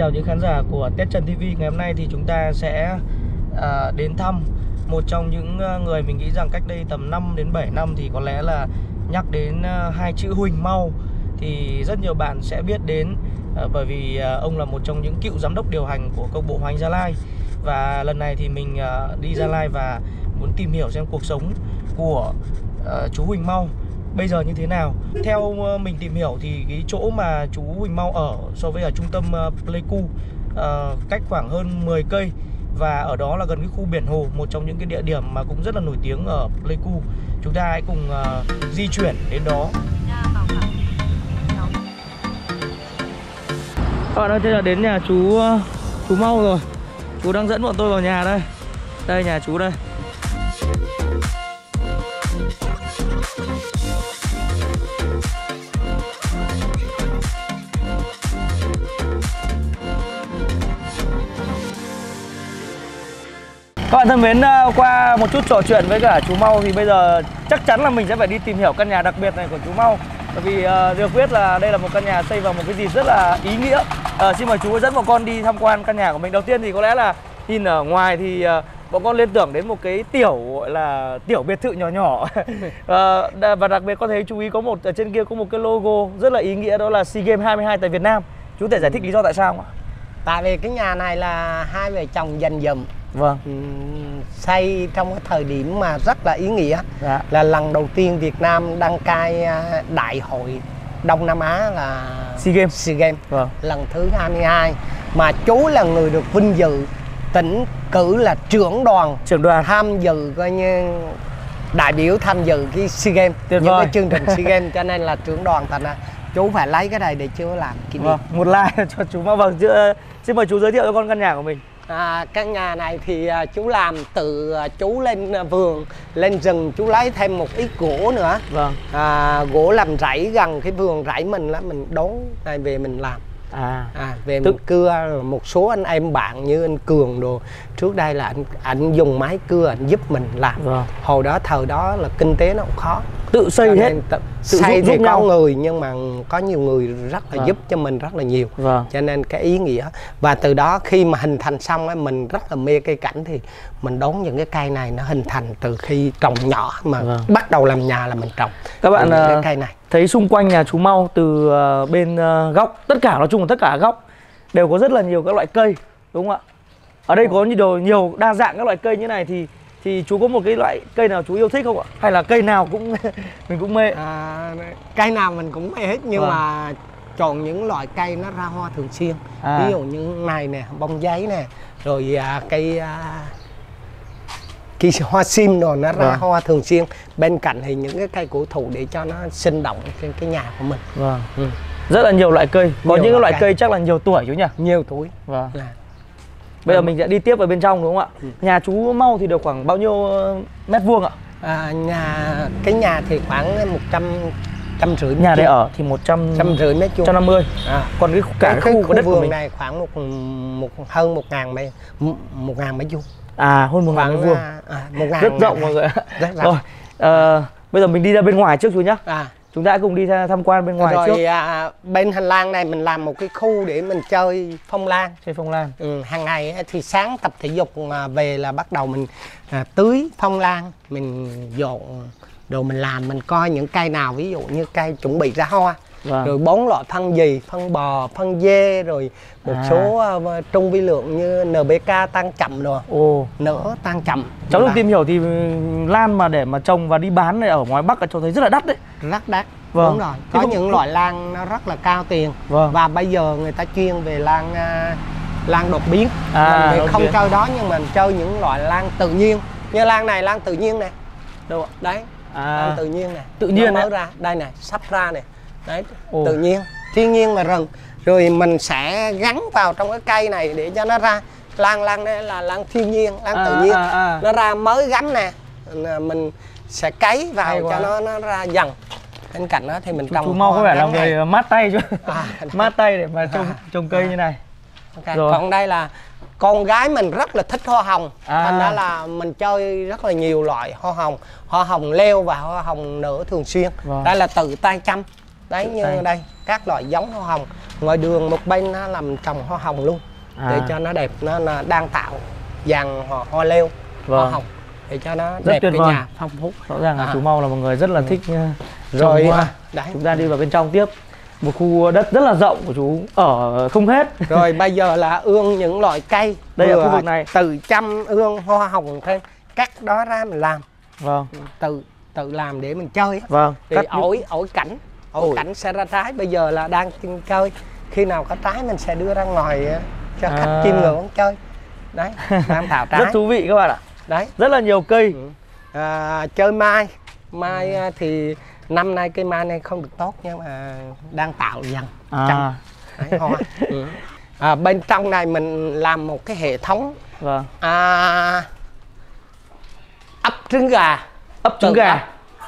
chào những khán giả của Tết Trần TV. Ngày hôm nay thì chúng ta sẽ đến thăm một trong những người mình nghĩ rằng cách đây tầm 5 đến 7 năm thì có lẽ là nhắc đến hai chữ Huỳnh Mau thì rất nhiều bạn sẽ biết đến, bởi vì ông là một trong những cựu giám đốc điều hành của câu lạc bộ Hoàng Anh Gia Lai. Và lần này thì mình đi Gia Lai và muốn tìm hiểu xem cuộc sống của chú Huỳnh Mau bây giờ như thế nào. Theo mình tìm hiểu thì cái chỗ mà chú Huỳnh Mau ở so với ở trung tâm Pleiku cách khoảng hơn 10 cây. Và ở đó là gần cái khu biển Hồ, một trong những cái địa điểm mà cũng rất là nổi tiếng ở Pleiku. Chúng ta hãy cùng di chuyển đến đó. Các bạn ơi, thế là đến nhà chú Mau rồi. Chú đang dẫn bọn tôi vào nhà đây. Đây nhà chú đây. Các bạn thân mến, qua một chút trò chuyện với cả chú Mau thì bây giờ chắc chắn là mình sẽ phải đi tìm hiểu căn nhà đặc biệt này của chú Mau. Bởi vì được biết là đây là một căn nhà xây vào một cái dịp rất là ý nghĩa. Xin mời chú dẫn bọn con đi tham quan căn nhà của mình. Đầu tiên thì có lẽ là nhìn ở ngoài thì bọn con liên tưởng đến một cái gọi là tiểu biệt thự nhỏ nhỏ. Và đặc biệt con thấy chú ý có một ở trên kia có một cái logo rất là ý nghĩa, đó là SEA Games 22 tại Việt Nam. Chú thể giải thích lý do tại sao không ạ? Tại vì cái nhà này là hai vợ chồng dành dụm. Vâng. Xây trong cái thời điểm mà rất là ý nghĩa. Dạ. Là lần đầu tiên Việt Nam đăng cai đại hội Đông Nam Á là SEA Games. Vâng. Lần thứ 22. Mà chú là người được vinh dự tỉnh cử là trưởng đoàn tham dự, coi như đại biểu tham dự cái SEA Games, những cái chương trình SEA Games, cho nên là trưởng đoàn, thành ra chú phải lấy cái này để chú làm kỷ niệm. Một like cho chú Mau. Vâng, xin mời chú giới thiệu cho con căn nhà của mình. Căn nhà này thì chú làm từ chú lên vườn, lên rừng, chú lấy thêm một ít gỗ nữa. Vâng. Gỗ làm rẫy gần cái vườn rẫy mình là mình đốn này về mình làm. Về mình cưa. Một số anh em bạn như anh Cường đồ trước đây là anh dùng máy cưa anh giúp mình làm. Vâng. Hồi đó thời đó là kinh tế nó cũng khó, tự xây hết, xây thì có người nhưng mà có nhiều người rất là giúp cho mình rất là nhiều. Cho nên cái ý nghĩa, và từ đó khi mà hình thành xong ấy, mình rất là mê cây cảnh thì mình đốn những cái cây này nó hình thành từ khi trồng nhỏ mà bắt đầu làm nhà là mình trồng. Các bạn cái cây này thấy xung quanh nhà chú Mau từ bên góc, tất cả nói chung là tất cả góc đều có rất là nhiều các loại cây, đúng không ạ? Ở đây có nhiều đa dạng các loại cây như này thì chú có một cái loại cây nào chú yêu thích không ạ? Hay là cây nào cũng mình cũng mê? Cây nào mình cũng mê hết, nhưng mà chọn những loại cây nó ra hoa thường xuyên. Ví dụ như này nè, bông giấy nè, rồi cây hoa sim rồi nó ra hoa thường xuyên. Bên cạnh thì những cái cây cổ thụ để cho nó sinh động trên cái nhà của mình. Rất là nhiều loại cây. Có những cái loại cây chắc là nhiều tuổi chú nhỉ? Nhiều tuổi. Bây giờ mình sẽ đi tiếp vào bên trong, đúng không ạ? Nhà chú Mau thì được khoảng bao nhiêu mét vuông ạ? Cái nhà thì khoảng 150. Nhà đây ở thì 150 mét vuông, 150. Còn cái khu đất của mình này khoảng hơn 1.000 mét vuông. Hơn 1.000 mét vuông. Rất rộng mọi người. Rồi, bây giờ mình đi ra bên ngoài trước chú nhá. Chúng ta cùng đi tham quan bên ngoài trước. Bên hành lang này mình làm một cái khu để mình chơi phong lan. Chơi phong lan. Hàng ngày thì sáng tập thể dục mà về là bắt đầu mình tưới phong lan, mình dọn đồ, mình làm, mình coi những cây nào ví dụ như cây chuẩn bị ra hoa. Rồi 4 loại phân gì, phân bò, phân dê, rồi một số trung vi lượng như NPK tăng chậm rồi. Nữa tăng chậm. Cháu được tìm hiểu thì lan mà để mà trồng và đi bán này ở ngoài Bắc là cháu thấy rất là đắt đấy. Rất đắt. Đúng rồi. Có những loại lan nó rất là cao tiền. Và bây giờ người ta chuyên về lan đột biến. Mình không chơi đó nhưng mình chơi những loại lan tự nhiên. Như lan này, lan tự nhiên này. Đâu ạ? Đấy. Lan tự nhiên này. Tự nhiên mới ra. Đây này, sắp ra này. Đấy, tự nhiên, thiên nhiên mà rừng. Rồi mình sẽ gắn vào trong cái cây này để cho nó ra. Lan đây là lan thiên nhiên, lan tự nhiên. Nó ra mới gắn nè, mình sẽ cấy vào cho nó ra dần. Bên cạnh đó thì mình trồng. Chú Mau có vẻ là người mát tay chứ. Mát tay để mà trồng cây như này. Còn đây là con gái mình rất là thích hoa hồng. Thành ra là mình chơi rất là nhiều loại hoa hồng. Hoa hồng leo và hoa hồng nở thường xuyên. Đây là tự tay chăm. Đấy, như đây các loại giống hoa hồng. Ngoài đường một bên nó làm trồng hoa hồng luôn, để cho nó đẹp. Nó đang tạo dàn hoa leo, hoa hồng để cho nó rất đẹp tuyệt cái vời. nhà phong phú. Rõ ràng là chú Mau là một người rất là thích rồi hoa. Đấy. Chúng ta đi vào bên trong tiếp. Một khu đất rất là rộng của chú ở không hết. Rồi bây giờ là ươm những loại cây. Đây là khu vực này. Từ chăm ươm hoa hồng thêm, cắt đó ra mình làm. Vâng. Tự làm để mình chơi. Vâng. Thì ổi cảnh sẽ ra trái. Bây giờ là đang chơi. Khi nào có trái mình sẽ đưa ra ngoài cho khách chiêm ngưỡng chơi. Đấy, tham thảo trái. Rất thú vị các bạn ạ. Đấy. Rất là nhiều cây. Chơi mai thì năm nay cây mai này không được tốt nhưng mà đang tạo dần. Đấy, hoa. Bên trong này mình làm một cái hệ thống. Vâng. Ấp trứng gà. Ấp trứng gà.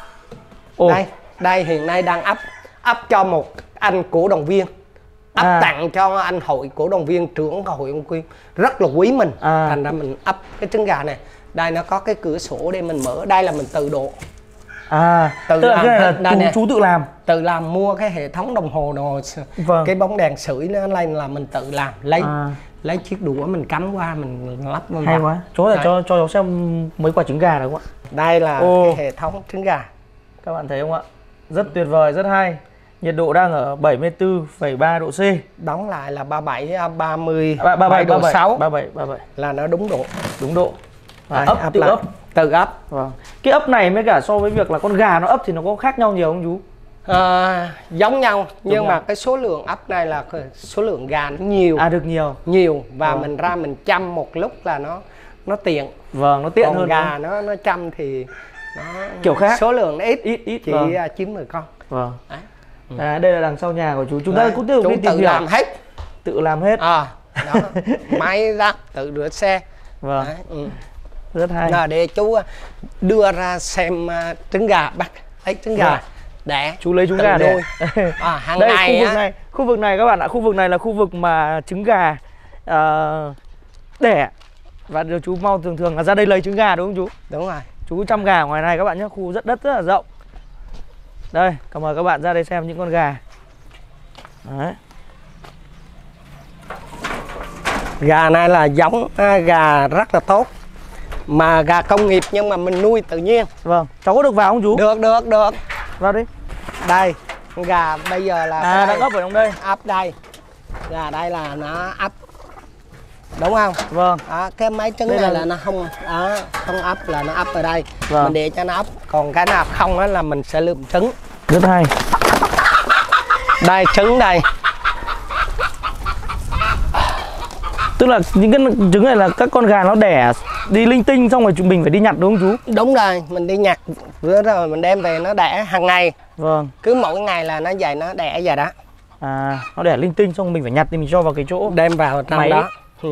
Đây hiện nay đang ấp cho một anh cổ động viên. Ấp tặng cho anh hội cổ động viên, trưởng hội ông Quyên rất là quý mình. Thành ra mình ấp cái trứng gà này. Đây nó có cái cửa sổ để mình mở. Đây là mình tự độ. Tự làm là chú tự làm. Tự làm, mua cái hệ thống đồng hồ đồ. Vâng. Cái bóng đèn sưởi nó lên là mình tự làm. Lấy chiếc đũa mình cắm qua mình lắp vào. Hay quá. Chú là cho cháu xem mấy quả trứng gà đúng không ạ? Đây là cái hệ thống trứng gà. Các bạn thấy không ạ? Rất tuyệt vời, rất hay. Nhiệt độ đang ở 74,3 độ C. Đóng lại là 37 độ 6. 37 là nó đúng độ. Đúng độ. Tự ấp. Vâng. Cái ấp này với cả so với việc là con gà nó ấp thì nó có khác nhau nhiều không chú? Giống nhau, nhưng mà cái số lượng ấp này là số lượng gà nó nhiều. Được nhiều và mình ra mình chăm một lúc là nó tiện. Vâng, nó tiện còn hơn. Gà nó chăm thì nó kiểu khác. Số lượng nó ít chỉ 9-10 con. Vâng. Đây là đằng sau nhà của chú. Chúng ta cũng tiếp tục đi tìm hiểu. Tự làm hết. Đó. Máy rác, tự rửa xe. Vâng. Rất hay. Để chú đưa ra xem trứng gà, bắt lấy trứng gà đẻ. Chú lấy trứng gà đẻ. Hàng đây, ngày khu vực này các bạn ạ, khu vực này là khu vực mà trứng gà đẻ. Và chú Mau thường là ra đây lấy trứng gà đúng không chú? Đúng rồi. Chú chăm gà ở ngoài này các bạn nhé, khu đất rất là rộng. Đây, cảm ơn các bạn ra đây xem những con gà. Đấy. Gà này là giống gà rất là tốt. Mà gà công nghiệp nhưng mà mình nuôi tự nhiên. Vâng, cháu có được vào không chú? Được. Vào đi. Đây, gà bây giờ là đang ấp ở trong đây. Ấp đây. Gà đây là nó ấp. Đúng không? Vâng. Cái máy trứng này là nó không ấp, là nó ấp ở đây. Vâng. Mình để cho nó ấp. Còn cái nào không á là mình sẽ lượm trứng. Rất hay. Đây trứng đây. Tức là những cái trứng này là các con gà nó đẻ đi linh tinh xong rồi mình phải đi nhặt đúng không chú? Đúng rồi, mình đi nhặt rồi mình đem về nó đẻ hàng ngày. Vâng. Cứ mỗi ngày là nó vậy, nó đẻ vậy đó. Nó đẻ linh tinh xong mình phải nhặt thì mình cho vào cái chỗ đem vào trong máy đó.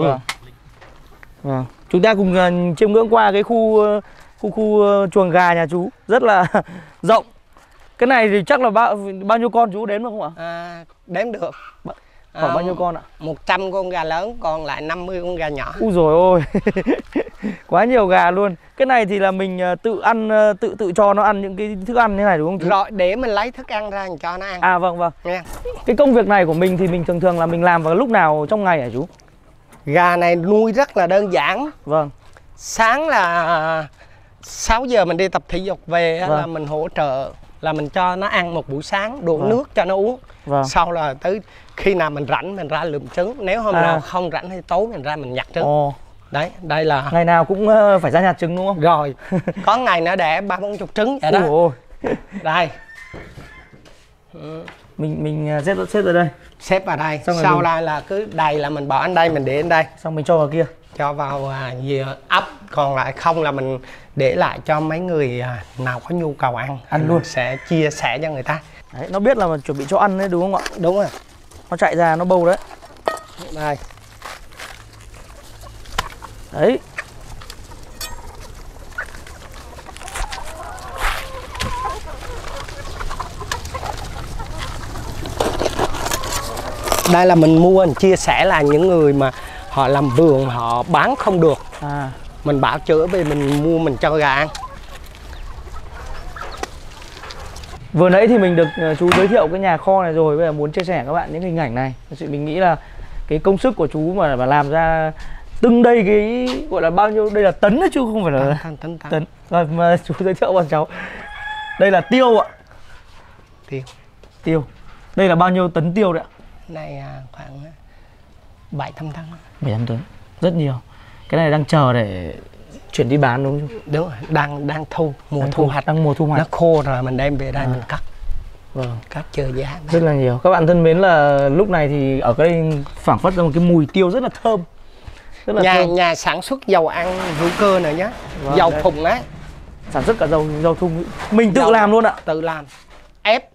Vâng. Chúng ta cùng chiêm ngưỡng qua cái khu chuồng gà nhà chú rất là rộng. Cái này thì chắc là bao nhiêu con chú đếm được không ạ? Đếm được. Khoảng bao nhiêu con ạ? 100 con gà lớn, còn lại 50 con gà nhỏ. Úi dồi ôi. Quá nhiều gà luôn. Cái này thì là mình tự ăn, tự cho nó ăn những cái thức ăn như này đúng không chú? Rồi để mình lấy thức ăn ra cho nó ăn. Vâng. Nghe. Cái công việc này của mình thì mình thường là mình làm vào lúc nào trong ngày hả chú? Gà này nuôi rất là đơn giản. Vâng. Sáng là 6 giờ mình đi tập thể dục về. Vâng. Là mình hỗ trợ là mình cho nó ăn một buổi sáng, đổ nước cho nó uống. Vâng. Sau là tới khi nào mình rảnh mình ra lượm trứng. Nếu hôm nào không rảnh thì tối mình ra mình nhặt trứng. Đấy, đây là ngày nào cũng phải ra nhặt trứng đúng không? Rồi. Có ngày nó đẻ 30-40 trứng vậy đó. Đây. Mình xếp ở đây. Xếp vào đây. Sau đây là cứ đầy là mình bỏ anh đây, mình để anh đây. Xong mình cho vào kia. Cho vào ấp, còn lại không là mình để lại cho mấy người nào có nhu cầu ăn luôn, sẽ chia sẻ cho người ta. Đấy, nó biết là mình chuẩn bị cho ăn đấy đúng không ạ? Đúng rồi. Nó chạy ra nó bâu đấy. Đây. Đấy. Đây là mình mua, mình chia sẻ là những người mà họ làm vườn họ bán không được. Mình bảo chữa về mình mua mình cho gà ăn. Vừa nãy thì mình được chú giới thiệu cái nhà kho này rồi, bây giờ muốn chia sẻ các bạn những hình ảnh này. Thật sự mình nghĩ là cái công sức của chú mà làm ra từng đây cái gọi là bao nhiêu, đây là tấn đấy chứ không phải là tấn. Rồi mà chú giới thiệu bọn cháu. Đây là tiêu ạ. Tiêu. Đây là bao nhiêu tấn tiêu đấy ạ? Này khoảng 7-8 tấn. 7-8 tấn. Rất nhiều. Cái này đang chờ để chuyển đi bán đúng không? Đúng rồi, đang thu, mùa thu hoạch. Đang mùa thu hoạch. Nó khô rồi mình đem về đây mình cắt. Vâng. Cắt chờ giá. Rất là nhiều. Các bạn thân mến, là lúc này thì ở đây phảng phất ra một cái mùi tiêu rất là thơm. Rất là thơm. Nhà sản xuất dầu ăn hữu cơ này nhá. Vâng, dầu đây. phùng á. Sản xuất cả dầu thùng. Mình tự làm luôn ạ. Tự làm. Ép.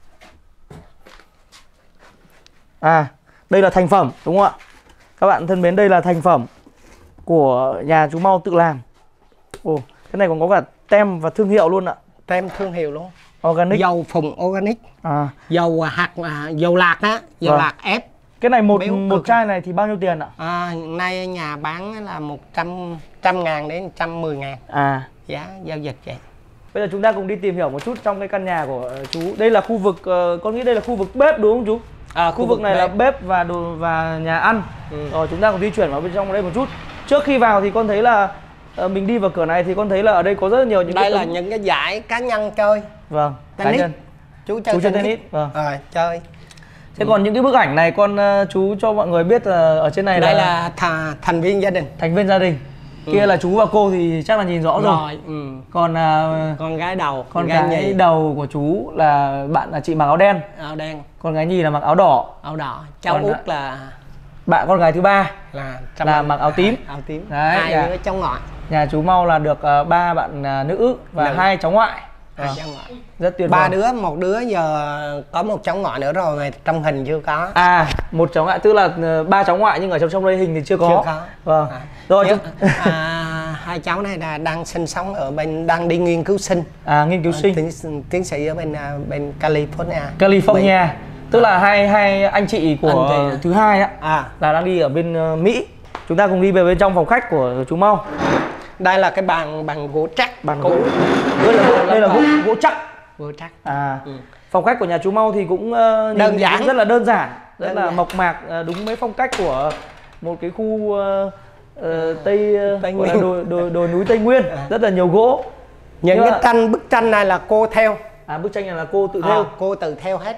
À, đây là thành phẩm đúng không ạ? Các bạn thân mến, đây là thành phẩm của nhà chú Mau tự làm. Ồ, cái này còn có cả tem và thương hiệu luôn ạ. Tem thương hiệu luôn. Organic. Dầu phùng organic. Dầu hạt dầu lạc á, dầu lạc ép. Cái này một chai này thì bao nhiêu tiền ạ? Hiện nay nhà bán là 100.000 đến 110.000. Giá giao dịch vậy. Bây giờ chúng ta cùng đi tìm hiểu một chút trong cái căn nhà của chú. Đây là khu vực, con nghĩ đây là khu vực bếp đúng không chú? Khu vực này bếp. Là bếp và nhà ăn. Rồi chúng ta cùng di chuyển vào bên trong đây một chút. Trước khi vào thì con thấy là mình đi vào cửa này thì con thấy là ở đây có rất là nhiều những đây là những cái giải cá nhân chơi. Vâng, tennis. Cá nhân. Chú chơi tennis. Vâng. Chơi. Thế còn những cái bức ảnh này con chú cho mọi người biết ở trên này đây là thành viên gia đình. Thành viên gia đình. Kia là chú và cô thì chắc là nhìn rõ rồi. Còn con gái đầu, con gái đầu của chú là chị mặc áo đen. Áo đen. Con gái nhì là mặc áo đỏ. Áo đỏ. Cháu út là con gái thứ ba là mặc áo tím. Áo tím. Đấy, hai đứa cháu ngoại. Nhà chú Mau là được 3 bạn nữ và 2 cháu ngoại. Cháu ngoại. Rất tuyệt vời. 3 đứa, một đứa giờ có một cháu ngoại nữa rồi mà trong hình chưa có. Một cháu ngoại, tức là 3 cháu ngoại nhưng ở trong đây hình thì chưa có. Chưa có. Vâng. Rồi hai cháu này là đang sinh sống ở bên, đang đi nghiên cứu sinh. Nghiên cứu sinh. Tiến sĩ ở bên California. California. Tức là hai anh chị của thứ hai á, là đang đi ở bên Mỹ. Chúng ta cùng đi về bên trong phòng khách của chú Mau. Đây là cái bàn gỗ chắc. Bàn gỗ. Đây là gỗ chắc. Gỗ chắc. Phòng khách của nhà chú Mau thì cũng đơn giản, rất là đơn giản, rất là mộc mạc, đúng mấy phong cách của một cái khu Tây Nguyên, đồi núi Tây Nguyên, rất là nhiều gỗ. Những cái bức tranh này là cô theo. Bức tranh này là cô tự theo. Cô tự theo hết.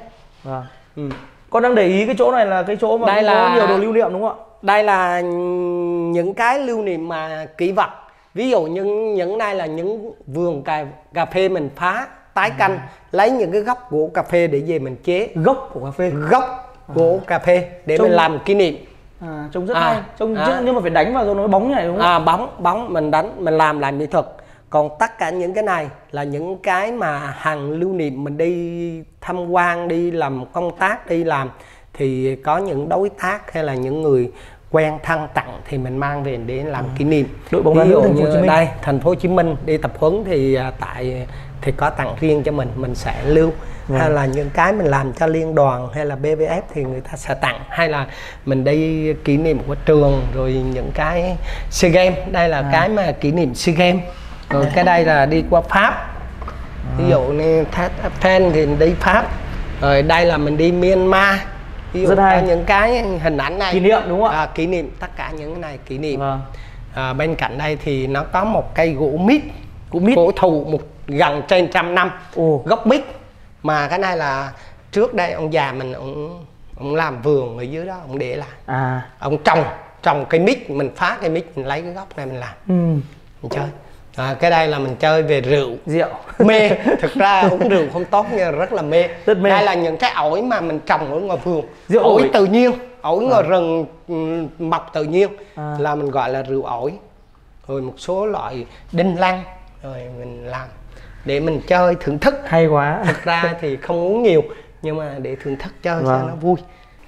Con đang để ý cái chỗ này là cái chỗ mà đây có nhiều đồ lưu niệm đúng không ạ? Đây là những cái lưu niệm mà kỷ vật. Ví dụ những này là những vườn cà phê mình phá, tái canh, lấy những cái gốc gỗ cà phê để về mình chế. Gốc của cà phê. Gốc gỗ cà phê để mình làm kỷ niệm. Trông rất hay. Nhưng mà phải đánh vào rồi nó bóng như này đúng không? Bóng mình đánh, mình làm mỹ thuật. Còn tất cả những cái này là những cái mà hàng lưu niệm mình đi tham quan, đi làm công tác, đi làm thì có những đối tác hay là những người quen thân tặng thì mình mang về để làm kỷ niệm. Đội bóng đá nữ thành phố Hồ Chí Minh. Đây, thành phố Hồ Chí Minh đi tập huấn thì thì có tặng riêng cho mình sẽ lưu. Hay là những cái mình làm cho liên đoàn hay là BVF thì người ta sẽ tặng, hay là mình đi kỷ niệm của trường, rồi những cái SEA Games, đây là cái mà kỷ niệm SEA Games. Rồi cái đây là đi qua Pháp. Ví dụ như Fan thì đi Pháp. Rồi đây là mình đi Myanmar. Ví dụ có những cái hình ảnh này kỷ niệm đúng không ạ? Kỷ niệm, tất cả những cái này kỷ niệm. Bên cạnh đây thì nó có một cây gỗ mít, cổ thụ gần trên 100 năm. Gốc mít. Mà cái này là trước đây ông già mình ông làm vườn ở dưới đó, ông để lại. Ông trồng cây mít, mình phá cây mít, mình lấy cái gốc này mình làm. Mình chơi. Cái đây là mình chơi về rượu mê. Thực ra uống rượu không tốt nhưng rất là mê. Đây là những cái ổi mà mình trồng ở ngoài vườn, ổi tự nhiên, ổi ngoài rừng mọc tự nhiên, là mình gọi là rượu ổi. Rồi một số loại đinh lăng rồi mình làm để mình chơi thưởng thức. Hay quá. Thực ra thì không uống nhiều nhưng mà để thưởng thức chơi cho nó vui.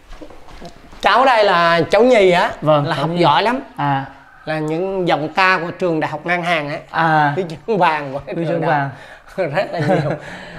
Cháu đây là cháu nhì á, là học giỏi lắm. Là những giọng ca của trường Đại học Ngân hàng ấy. Huy chương vàng của huy chương vàng rất là nhiều.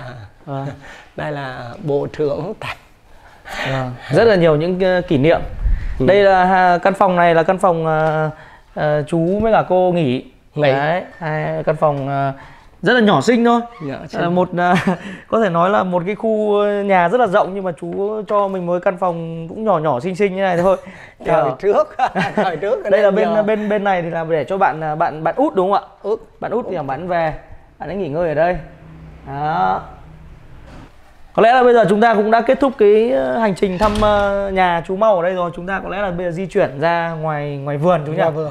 Đây là bộ trưởng tặng. Rất là nhiều những kỷ niệm. Đây là căn phòng này là căn phòng chú với cả cô nghỉ. Đấy, căn phòng Rất là nhỏ xinh thôi. Một có thể nói là một cái khu nhà rất là rộng, nhưng mà chú cho mình một căn phòng cũng nhỏ nhỏ xinh xinh như này thôi. Thời trước đây là bên này thì là để cho bạn út đúng không ạ? Bạn út thì bạn về, bạn ấy nghỉ ngơi ở đây. Đó. Có lẽ là bây giờ chúng ta cũng đã kết thúc cái hành trình thăm nhà chú Mau ở đây rồi. Chúng ta có lẽ là bây giờ di chuyển ra ngoài vườn chú nhỉ? Vườn.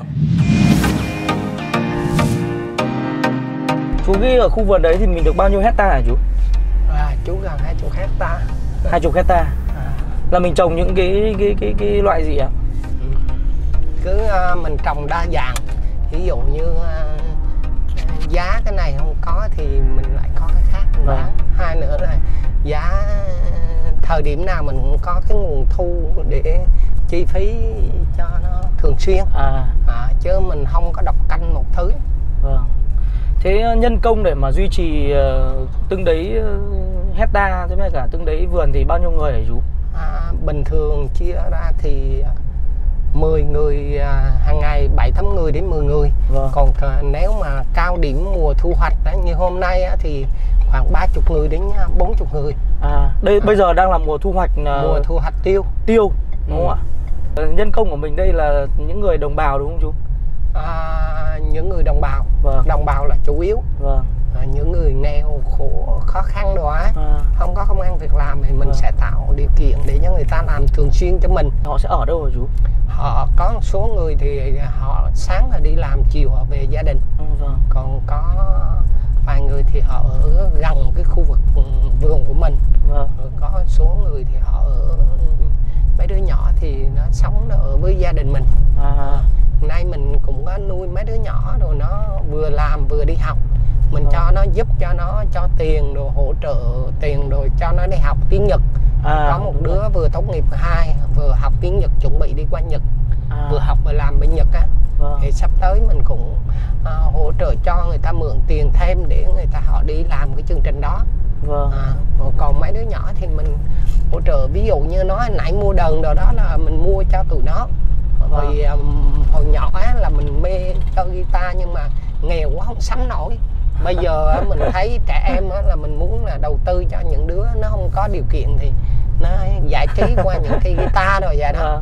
Chú nghĩ ở khu vườn đấy thì mình được bao nhiêu hecta hả chú? Chú gần 20 hecta. 20 hecta. Là mình trồng những cái loại gì ạ? Mình trồng đa dạng. Ví dụ như giá cái này không có thì mình lại có cái khác mình bán. Hai nữa là giá thời điểm nào mình cũng có cái nguồn thu để chi phí cho nó thường xuyên. Chứ mình không có độc canh một thứ. Vâng. Thế nhân công để mà duy trì từng đấy hecta với cả từng đấy vườn thì bao nhiêu người hả chú? Bình thường chia ra thì 10 người hàng ngày, 7-8 người đến 10 người. Vâng. Còn nếu mà cao điểm mùa thu hoạch như hôm nay thì khoảng 30 người đến 40 người. Đây bây giờ đang là mùa thu hoạch mùa thu hoạch tiêu đúng không ạ? Nhân công của mình đây là những người đồng bào đúng không chú? Những người đồng bào. Vâng. Đồng bào là chủ yếu. Vâng. Những người nghèo khổ khó khăn đó không có công ăn việc làm thì mình sẽ tạo điều kiện để cho người ta làm thường xuyên cho mình. Họ sẽ ở đâu hả chú? Họ có một số người thì họ sáng là đi làm, chiều họ về gia đình. Vâng. Còn có vài người thì họ ở gần cái khu vực vườn của mình. Vâng. Có số người thì họ ở, mấy đứa nhỏ thì nó sống ở với gia đình mình. Nay mình cũng có nuôi mấy đứa nhỏ rồi, nó vừa làm vừa đi học. Mình cho nó giúp cho nó cho tiền rồi hỗ trợ tiền rồi cho nó đi học tiếng Nhật. Có một đứa vừa tốt nghiệp 2, vừa học tiếng Nhật chuẩn bị đi qua Nhật. Vừa học vừa làm bên Nhật á. Thì sắp tới mình cũng hỗ trợ cho người ta mượn tiền thêm để người ta họ đi làm cái chương trình đó. Còn mấy đứa nhỏ thì mình hỗ trợ, ví dụ như nó nãy mua đờn rồi đó là mình mua cho tụi nó. Rồi hồi nhỏ á, là mình mê chơi guitar nhưng mà nghèo quá không sắm nổi. Bây giờ mình thấy trẻ em á, là mình muốn là đầu tư cho những đứa nó không có điều kiện thì nó giải trí qua những cái guitar rồi vậy đó.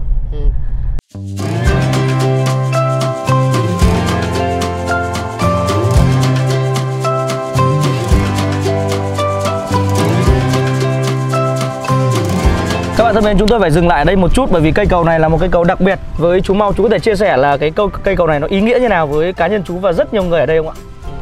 Các bạn thân mến, chúng tôi phải dừng lại ở đây một chút bởi vì cây cầu này là một cây cầu đặc biệt với chú Mau. Chú có thể chia sẻ là cái cây cầu này nó ý nghĩa như nào với cá nhân chú và rất nhiều người ở đây không ạ?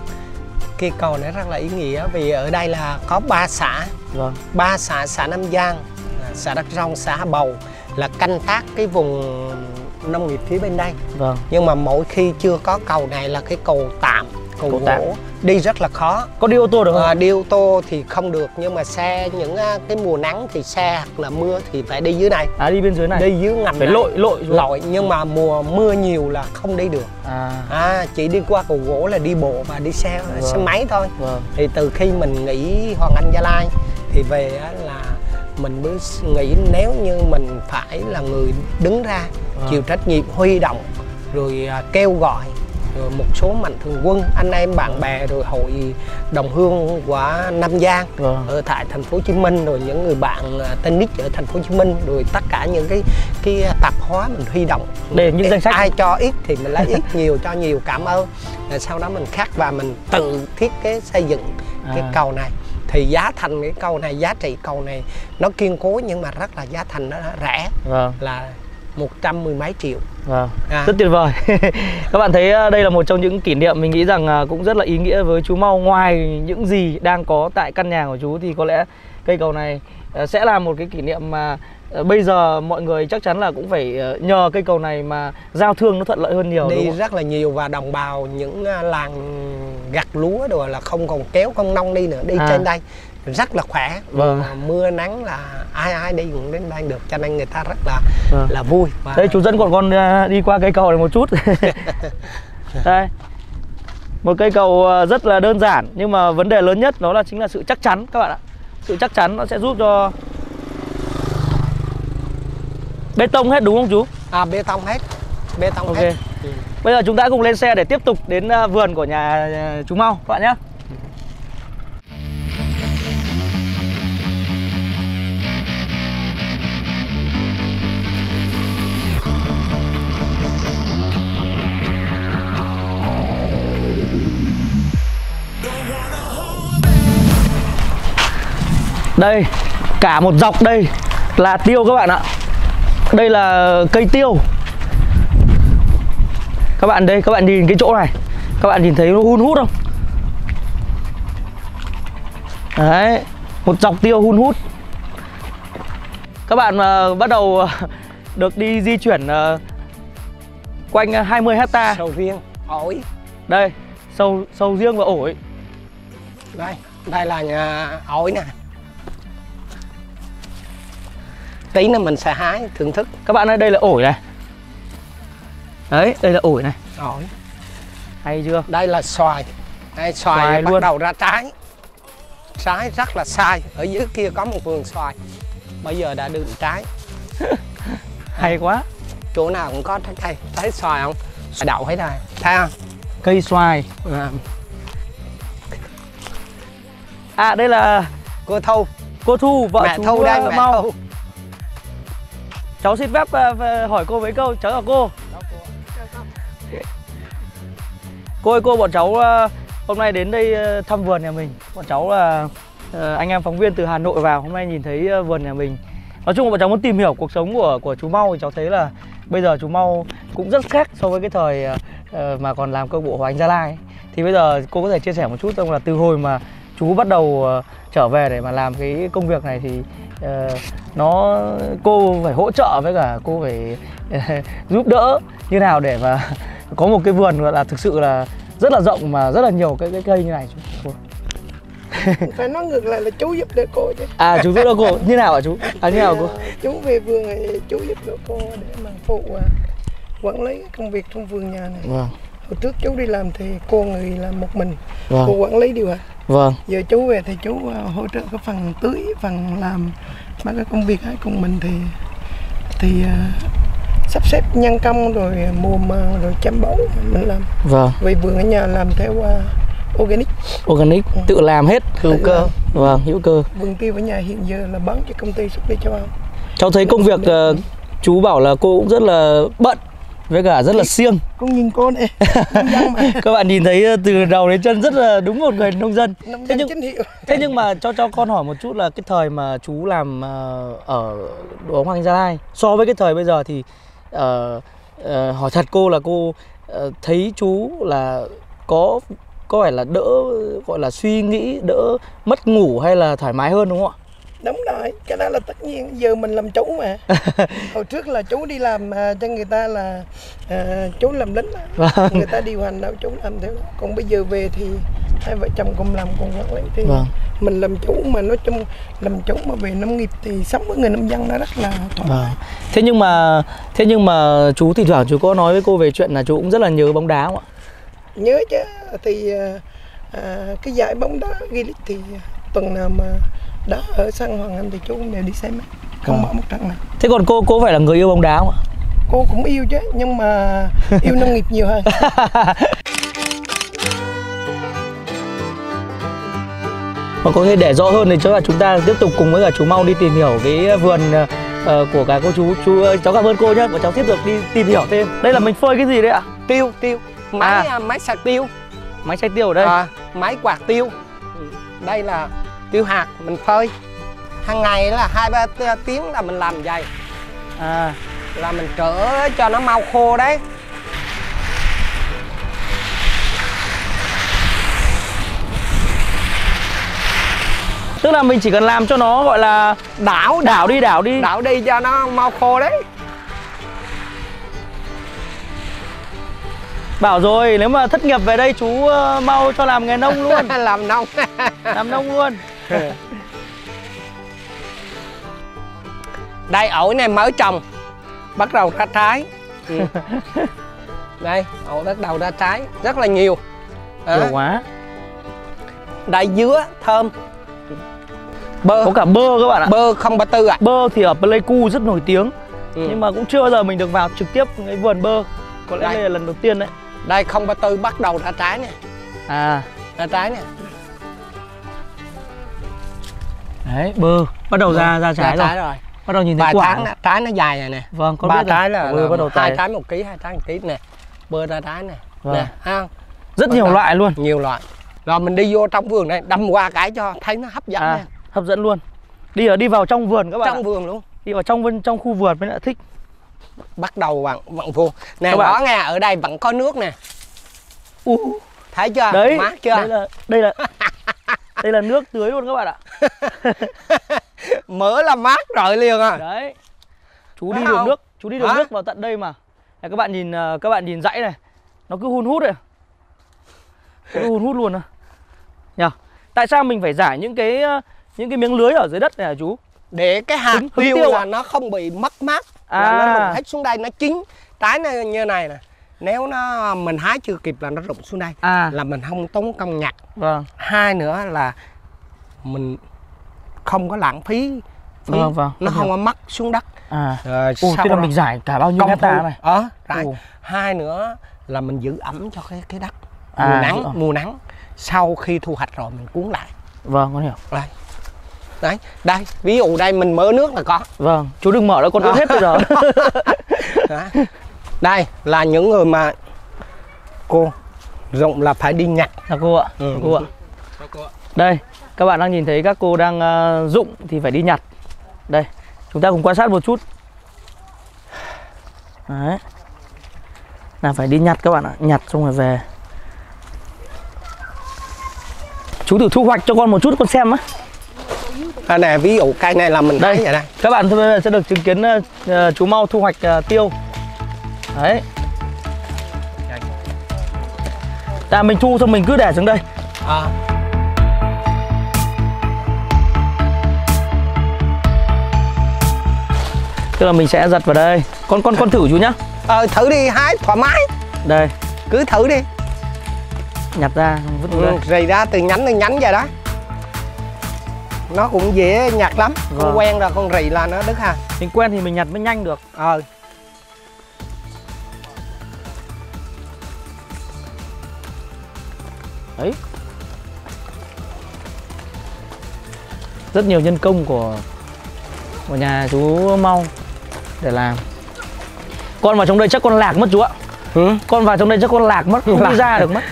Cây cầu này rất là ý nghĩa vì ở đây là có 3 xã. Vâng. 3 xã: xã Nam Giang, xã Đắk Rông, xã Hà Bầu là canh tác cái vùng nông nghiệp phía bên đây. Vâng. Nhưng mà mỗi khi chưa có cầu này là cái cầu tạm, cầu gỗ, đi rất là khó. Có đi ô tô được không? Đi ô tô thì không được, nhưng mà xe những cái mùa nắng thì xe hoặc là mưa thì phải đi dưới này. Đi bên dưới này. Đi dưới ngầm phải lội nhưng mà mùa mưa nhiều là không đi được. Chỉ đi qua cầu gỗ là đi bộ và đi xe máy thôi. Thì từ khi mình nghỉ Hoàng Anh Gia Lai thì về là mình mới nghĩ nếu như mình phải là người đứng ra chịu trách nhiệm, huy động rồi kêu gọi rồi một số mạnh thường quân, anh em bạn bè rồi hội đồng hương của Nam Giang ở tại thành phố Hồ Chí Minh, rồi những người bạn tennis ở thành phố Hồ Chí Minh, rồi tất cả những cái tạp hóa mình huy động để những danh sách ai cho ít thì mình lấy ít, nhiều cho nhiều, cảm ơn. Rồi sau đó mình khắc và mình tự thiết kế xây dựng cái cầu này. Thì giá thành cái cầu này, giá trị cầu này nó kiên cố nhưng mà rất là giá thành nó rẻ. Là 110 mấy triệu. Rất tuyệt vời. Các bạn thấy đây là một trong những kỷ niệm mình nghĩ rằng cũng rất là ý nghĩa với chú Mau. Ngoài những gì đang có tại căn nhà của chú thì có lẽ cây cầu này sẽ là một cái kỷ niệm mà bây giờ mọi người chắc chắn là cũng phải nhờ cây cầu này mà giao thương nó thuận lợi hơn nhiều. Đi rất là nhiều và đồng bào những làng gặt lúa rồi là không còn kéo con nông đi nữa, đi trên đây rất là khỏe. Mưa nắng là ai đi cũng đến đây được, cho nên người ta rất là vui. Đây chú dẫn con đi qua cây cầu này một chút. Đây, một cây cầu rất là đơn giản nhưng mà vấn đề lớn nhất đó là chính là sự chắc chắn các bạn ạ. Sự chắc chắn nó sẽ giúp cho bê tông hết đúng không chú? Bê tông hết. Bê tông hết. Bây giờ chúng ta cùng lên xe để tiếp tục đến vườn của nhà chú Mau các bạn nhé. Đây, cả một dọc đây là tiêu các bạn ạ. Đây là cây tiêu. Các bạn đây, các bạn nhìn cái chỗ này, các bạn nhìn thấy nó hun hút không? Đấy, một dọc tiêu hun hút. Các bạn bắt đầu được đi di chuyển quanh 20 hecta. Sầu riêng, ổi. Đây, sầu riêng và ổi. Đây là nhà ổi nè. Tí nữa mình sẽ hái thưởng thức. Các bạn ơi, đây là ổi này. Đấy, đây là ổi này. Ổi. Hay chưa? Đây là xoài. Đây, xoài bắt đầu ra trái. Trái rất là sai. Ở dưới kia có một vườn xoài, bây giờ đã được trái. Hay quá. Chỗ nào cũng có trái cây. Thấy xoài không? Xoài đậu hết rồi. Thấy không? Cây xoài. À, đây là cô Thu. Cô Thu, vợ mẹ chú Thu đây, mẹ Mau. Thu. Cháu xin phép hỏi cô mấy câu. Cháu chào cô. Cô ơi, cô, bọn cháu hôm nay đến đây thăm vườn nhà mình. Bọn cháu là anh em phóng viên từ Hà Nội vào. Hôm nay nhìn thấy vườn nhà mình. Nói chung là bọn cháu muốn tìm hiểu cuộc sống của chú Mau. Thì cháu thấy là bây giờ chú Mau cũng rất khác so với cái thời mà còn làm câu lạc bộ Hoàng Anh Gia Lai ấy. Thì bây giờ cô có thể chia sẻ một chút không, là từ hồi mà chú bắt đầu trở về để mà làm cái công việc này thì cô phải hỗ trợ với cả cô phải giúp đỡ như nào để mà có một cái vườn gọi là thực sự là rất là rộng mà rất là nhiều cái cây như này chú. Phải nói ngược lại là chú giúp đỡ cô chứ. À, chú giúp đỡ cô như nào hả chú? À, như nào cô? Chú về vườn này chú giúp đỡ cô để mà phụ quản lý công việc trong vườn nhà này. Vâng. Hồi trước chú đi làm thì cô người làm một mình. Vâng. Cô quản lý điều hành. Vâng. Giờ chú về thì chú hỗ trợ cái phần tưới, phần làm mấy cái công việc ấy cùng mình thì sắp xếp nhân công rồi mùa màng rồi chăm bón mình làm. Vâng. Vì vườn ở nhà làm theo organic. Organic, tự làm hết. Hữu cơ. Vâng, hữu cơ. Vườn tiêu ở nhà hiện giờ là bán cho công ty xuất đi châu Âu. Cháu thấy công việc chú bảo là cô cũng rất là bận với cả rất là siêng. Cũng nhìn cô này, nông dân mà. Các bạn nhìn thấy từ đầu đến chân rất là đúng một người nông dân. Thế nhưng mà cho con hỏi một chút là cái thời mà chú làm ở đội Hoàng Anh Gia Lai so với cái thời bây giờ thì hỏi thật cô là cô thấy chú là có phải là đỡ gọi là suy nghĩ, đỡ mất ngủ hay là thoải mái hơn đúng không ạ? Đúng rồi, cái đó là tất nhiên. Giờ mình làm chủ mà. Hồi trước là chú đi làm cho người ta là chú làm lính, người ta điều hành đâu chú làm theo đó. Còn bây giờ về thì hai vợ chồng cùng làm cùng quản lý thì mình làm chủ, mà nói chung làm chủ mà về nông nghiệp thì sống với người nông dân nó rất là thoải mái. Thế nhưng mà chú thỉnh thoảng chú có nói với cô về chuyện là chú cũng rất là nhớ bóng đá không ạ? Nhớ chứ, thì cái giải bóng đá G-League thì tuần nào mà đá ở sân Hoàng Anh thì chú cũng đều đi xem hết, không bỏ một trận nào. Thế còn cô phải là người yêu bóng đá không ạ? Cô cũng yêu chứ, nhưng mà yêu nông nghiệp nhiều hơn. Mà có thể để rõ hơn thì chắc là chúng ta tiếp tục cùng với cả chú Mau đi tìm hiểu cái vườn của cả cô chú. Cháu cảm ơn cô nhé, bọn cháu tiếp tục đi tìm hiểu thêm. Đây là mình phơi cái gì đấy ạ? Tiêu. Máy sạc tiêu. Máy xay tiêu ở đây. Máy quạt tiêu. Đây là tiêu hạt mình phơi. Hàng ngày là 2-3 tiếng là mình làm vậy. Là mình trữ cho nó mau khô đấy. Tức là mình chỉ cần làm cho nó gọi là đảo đi cho nó mau khô đấy. Bảo rồi, nếu mà thất nghiệp về đây chú Mau cho làm nghề nông luôn. Làm nông. Làm nông luôn. Đây, ổi này mới trồng, bắt đầu ra trái. Đây, ổi bắt đầu ra trái rất là nhiều. Nhiều quá. Đây dứa thơm. Bơ. Có cả bơ các bạn ạ. Bơ 034 ạ. Bơ thì ở Pleiku rất nổi tiếng. Nhưng mà cũng chưa bao giờ mình được vào trực tiếp cái vườn bơ. Có lẽ đây là lần đầu tiên đấy. Đây 034 bắt đầu ra trái nè. Ra trái nè. Đấy, bơ bắt đầu ra trái rồi. Bắt đầu nhìn thấy quả. Trái nó dài rồi nè. Vâng, con 3 trái là bắt đầu 2 trái 1 kg, 2 trái 1 kg nè. Bơ ra trái nè. Vâng. Nè, thấy không? Rất nhiều loại luôn. Nhiều loại. Rồi mình đi vô trong vườn này đâm qua cái cho thấy nó hấp dẫn nè. Hấp dẫn luôn. Đi vào trong vườn các bạn. Trong vườn luôn. Đi vào trong khu vườn mới lại thích. Bắt đầu bạn vô. Nè đó nghe, ở đây vẫn có nước nè. Thấy chưa? Đấy, mát chưa? Đây là nước tưới luôn các bạn ạ. Mở là mát rồi liền à. Đấy. Chú đi đường nước, chú đi đường nước vào tận đây mà. Này, các bạn nhìn dãy này, nó cứ hun hút này. Cứ hun hút luôn à. Nhờ. Tại sao mình phải rải những cái miếng lưới ở dưới đất này hả chú? Để cái hạt tiêu là nó không bị mất mát. Là nó rụng hết xuống đây, nó chín. Trái này như này nè. Nếu mình hái chưa kịp là nó rụng xuống đây. Là mình không tốn công nhặt. Vâng. Hai nữa là mình không có lãng phí. Vâng. Nó không có mất xuống đất. Thế là mình rải cả bao nhiêu hectare này? Hai nữa là mình giữ ẩm cho cái đất. Mùa nắng. Sau khi thu hoạch rồi mình cuốn lại. Vâng, con hiểu. Đây, ví dụ đây mình mở nước là có. Vâng, chú đừng mở đâu, con ướt hết bây giờ. Đây là những người mà cô rụng là phải đi nhặt. Là cô ạ. Cô ạ. Đây, các bạn đang nhìn thấy các cô đang rụng thì phải đi nhặt. Đây, chúng ta cùng quan sát một chút. Đấy. Là phải đi nhặt các bạn ạ, nhặt xong rồi về. Chú thử thu hoạch cho con một chút con xem á. Này ví dụ cây này là mình đây thấy ở đây. Các bạn sẽ được chứng kiến chú Mau thu hoạch tiêu. Đấy. Mình thu xong mình cứ để xuống đây. Tức là mình sẽ giật vào đây. Con thử chú nhá. Thử đi, hái thoải mái. Đây. Cứ thử đi. Nhặt ra vứt vào đây. Rì ra từ nhánh vậy đó. Nó cũng dễ nhặt lắm. Con quen rồi con rì là nó đứt ha. Mình quen thì mình nhặt mới nhanh được. Đấy. Rất nhiều nhân công của nhà chú Mau để làm. Con vào trong đây chắc con lạc mất chú ạ. Con vào trong đây chắc con lạc mất, không đi ra được mất.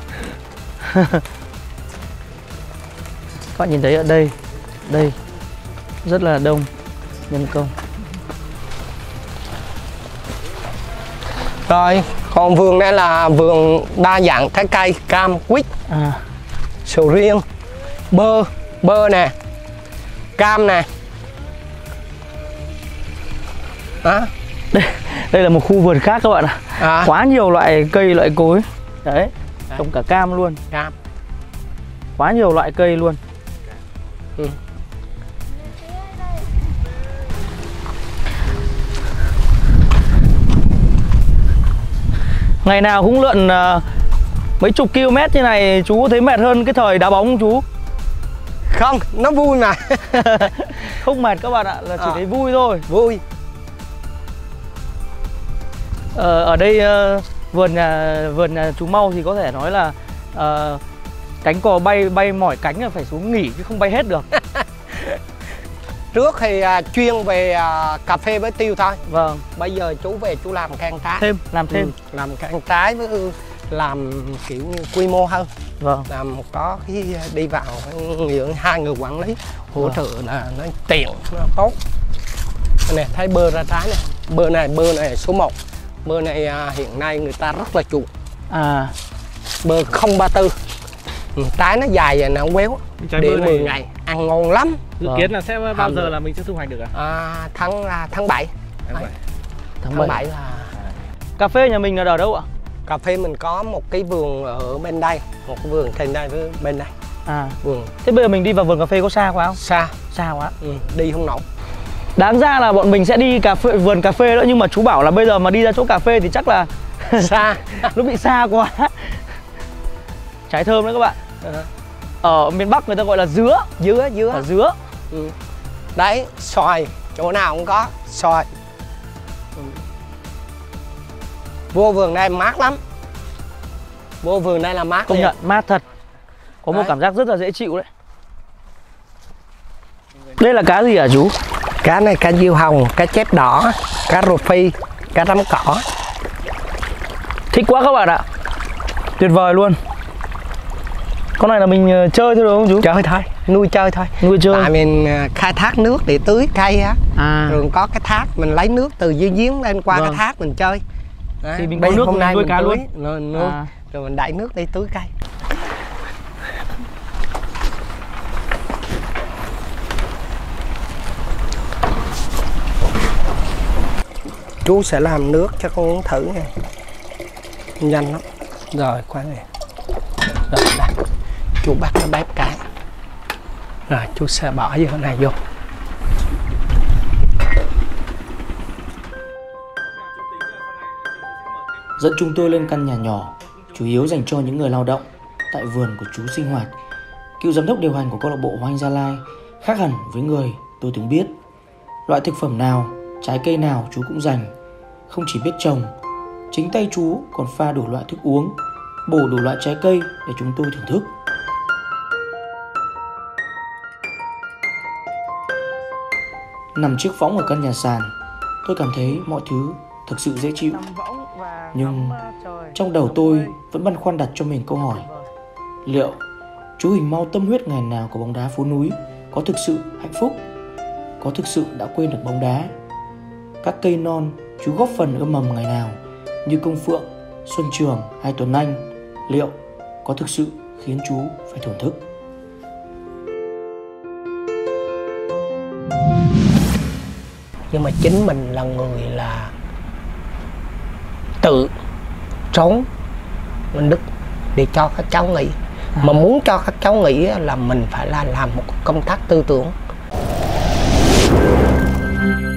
Các bạn nhìn thấy ở đây rất là đông nhân công. Rồi, còn vườn đây là vườn đa dạng trái cây, cam, quýt, sầu riêng, bơ nè, cam nè. Đây là một khu vườn khác các bạn ạ. Quá nhiều loại cây, loại cối. Đấy, trồng cả cam luôn. Quá nhiều loại cây luôn. Ngày nào cũng lượn mấy chục km như này, chú có thấy mệt hơn cái thời đá bóng không chú? Không, nó vui mà. Không mệt các bạn ạ, là chỉ thấy vui thôi. Vui. Ở đây vườn nhà chú Mau thì có thể nói là cánh cò bay mỏi cánh là phải xuống nghỉ chứ không bay hết được. Trước thì chuyên về cà phê với tiêu thôi. Vâng. Bây giờ chú về chú làm can trái. Làm thêm. Làm can trái với làm kiểu như quy mô hơn. Vâng. Làm có cái đi vào hai người quản lý hỗ trợ là nó tiện, nó tốt. Này thấy bơ ra trái này. Bơ này số 1. Bơ này hiện nay người ta rất là chuộng. Bơ 034. Trái nó dài và nó quéo. Để 10 ngày ăn ngon lắm. Dự kiến là sẽ bao giờ là mình sẽ thu hoạch được tháng 7. Tháng 7 là. Cà phê nhà mình là ở đâu ạ? Cà phê mình có một cái vườn ở bên đây, một cái vườn trên đây với bên đây. Vườn. Thế bây giờ mình đi vào vườn cà phê có xa quá không? Xa quá. Đi không nổi. Đáng ra là bọn mình sẽ đi vườn cà phê nữa, nhưng mà chú bảo là bây giờ mà đi ra chỗ cà phê thì chắc là xa. Nó bị xa quá. Trái thơm đấy các bạn. Ở miền Bắc người ta gọi là dứa. Dứa. Đấy, xoài, chỗ nào cũng có xoài. Vô vườn đây mát lắm. Vô vườn đây là mát. Công nhận mát thật. Có một cảm giác rất là dễ chịu đấy. Đây là cá gì hả chú? Cá này cá diêu hồng, cá chép đỏ, cá rô phi, cá rắm cỏ. Thích quá các bạn ạ. Tuyệt vời luôn. Con này là mình chơi thôi đúng không chú? Chơi thôi. nuôi chơi thôi. Nuôi chơi. Tại mình khai thác nước để tưới cây á. Rồi có cái thác mình lấy nước từ dưới giếng lên qua cái thác mình chơi. Đấy. Thì mình có nước hôm nay nuôi cá luôn. Rồi mình đẩy nước đi tưới cây. Chú sẽ làm nước cho con uống thử nha. Nhanh lắm. Rồi khoan này. Rồi đây. Chú bắt cái bếp cái. Rồi chú sẽ bỏ vô cái này vô. Dẫn chúng tôi lên căn nhà nhỏ, chủ yếu dành cho những người lao động tại vườn của chú sinh hoạt. Cựu giám đốc điều hành của câu lạc bộ Hoa Anh Gia Lai khác hẳn với người tôi từng biết. Loại thực phẩm nào, trái cây nào chú cũng dành. Không chỉ biết trồng, chính tay chú còn pha đủ loại thức uống, bổ đủ loại trái cây để chúng tôi thưởng thức. Nằm trước võng ở căn nhà sàn, tôi cảm thấy mọi thứ thực sự dễ chịu. Nhưng trong đầu tôi vẫn băn khoăn đặt cho mình câu hỏi: liệu chú Huỳnh Mau tâm huyết ngày nào của bóng đá phố núi có thực sự hạnh phúc? Có thực sự đã quên được bóng đá? Các cây non chú góp phần ươm mầm ngày nào như Công Phượng, Xuân Trường hay Tuấn Anh, liệu có thực sự khiến chú phải thổn thức? Nhưng mà chính mình là người là tự trốn Minh Đức để cho các cháu nghỉ. Mà muốn cho các cháu nghỉ là mình phải là làm một công tác tư tưởng.